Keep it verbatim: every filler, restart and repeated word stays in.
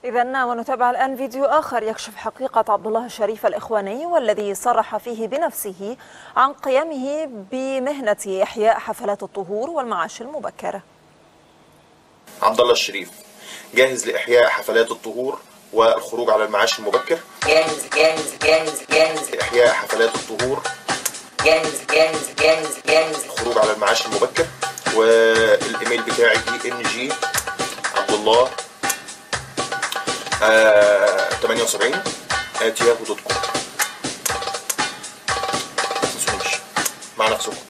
إذن ونتابع الآن فيديو آخر يكشف حقيقة عبد الله الشريف الإخواني، والذي صرح فيه بنفسه عن قيامه بمهنة إحياء حفلات الطهور والمعاش المبكرة. عبد الله الشريف جاهز لإحياء حفلات الطهور والخروج على المعاش المبكر. جاهز جاهز جاهز جاهز لإحياء حفلات الطهور. جاهز جاهز جاهز جاهز الخروج على المعاش المبكر. والإيميل بتاعي دي إن جي عبد الله ثمانية وسبعين آت ياهو دوت كوم. ما تنسونيش مع نفسكم.